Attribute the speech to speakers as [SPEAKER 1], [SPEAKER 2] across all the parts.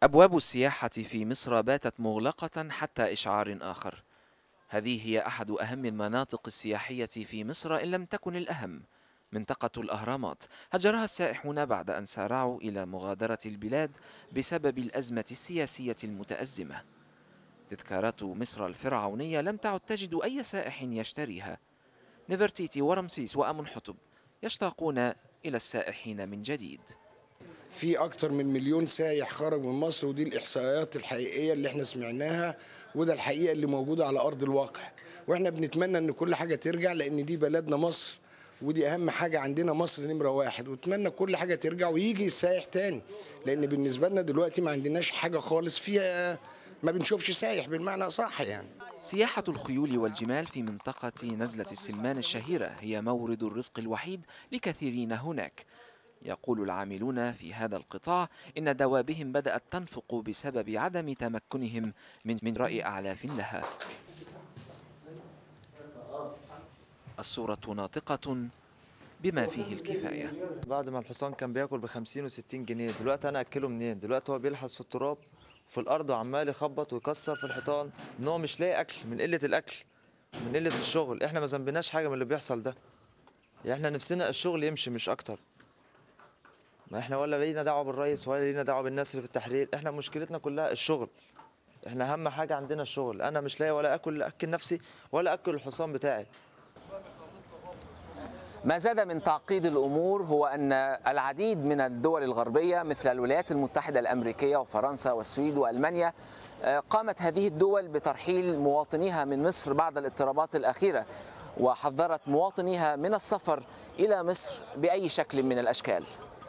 [SPEAKER 1] أبواب السياحة في مصر باتت مغلقة حتى إشعار آخر. هذه هي أحد أهم المناطق السياحية في مصر إن لم تكن الأهم. منطقة الأهرامات هجرها السائحون بعد أن سارعوا إلى مغادرة البلاد بسبب الأزمة السياسية المتأزمة. تذكارات مصر الفرعونية لم تعد تجد أي سائح يشتريها. نفرتيتي ورمسيس وأمنحتب يشتاقون إلى السائحين من جديد.
[SPEAKER 2] في أكتر من مليون سايح خرج من مصر، ودي الإحصائيات الحقيقية اللي احنا سمعناها، وده الحقيقة اللي موجودة على أرض الواقع. واحنا بنتمنى إن كل حاجة ترجع، لأن دي بلدنا مصر، ودي أهم حاجة عندنا، مصر نمرة واحد. واتمنى كل حاجة ترجع ويجي السايح تاني، لأن بالنسبة لنا دلوقتي ما عندناش حاجة خالص فيها، ما بنشوفش سايح بالمعنى صح يعني.
[SPEAKER 1] سياحة الخيول والجمال في منطقة نزلة السلمان الشهيرة هي مورد الرزق الوحيد لكثيرين هناك. يقول العاملون في هذا القطاع إن دوابهم بدأت تنفق بسبب عدم تمكنهم من رأي أعلاف لها. الصورة ناطقة بما فيه الكفاية.
[SPEAKER 3] بعد ما الحصان كان بياكل ب50 و60 جنيه، دلوقتي أنا أكله منين؟ دلوقتي هو بيلحس في التراب في الأرض وعمال يخبط ويكسر في الحيطان، إن هو مش لاقي أكل من قلة الأكل، من قلة الشغل. إحنا ما ذنبناش حاجة من اللي بيحصل ده، يعني إحنا نفسنا الشغل يمشي مش أكتر. ما إحنا ولا لينا دعوة بالرئيس ولا لينا دعوة بالناس اللي في التحرير، إحنا مشكلتنا كلها الشغل. إحنا أهم حاجة عندنا الشغل. أنا مش لاقي ولا أكل نفسي ولا أكل الحصان بتاعي.
[SPEAKER 1] ما زاد من تعقيد الأمور هو أن العديد من الدول الغربية مثل الولايات المتحدة الأمريكية وفرنسا والسويد وألمانيا قامت هذه الدول بترحيل مواطنيها من مصر بعد الاضطرابات الأخيرة، وحذرت مواطنيها من السفر إلى مصر بأي شكل من الأشكال.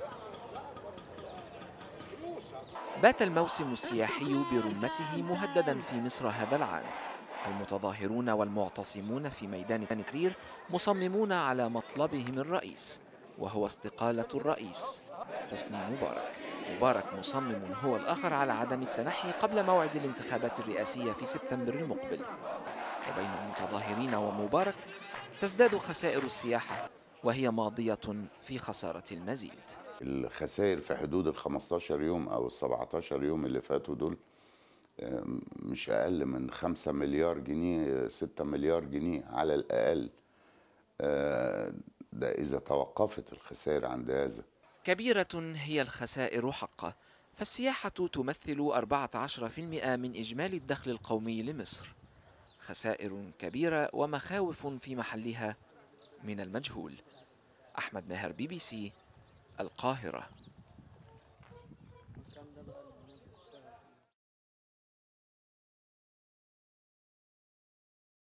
[SPEAKER 1] بات الموسم السياحي برمته مهددا في مصر هذا العام. المتظاهرون والمعتصمون في ميدان تحرير مصممون على مطلبهم الرئيس، وهو استقالة الرئيس حسني مبارك. مبارك مصمم هو الآخر على عدم التنحي قبل موعد الانتخابات الرئاسية في سبتمبر المقبل. وبين المتظاهرين ومبارك تزداد خسائر السياحة، وهي ماضية في خسارة المزيد.
[SPEAKER 4] الخسائر في حدود ال 15 يوم أو ال 17 يوم اللي فاتوا دول مش أقل من 5 مليار جنيه، 6 مليار جنيه على الأقل. ده إذا توقفت الخسائر عند هذا.
[SPEAKER 1] كبيرة هي الخسائر حقا، فالسياحة تمثل 14% من إجمالي الدخل القومي لمصر. خسائر كبيرة ومخاوف في محلها من المجهول. أحمد ماهر، BBC، القاهرة.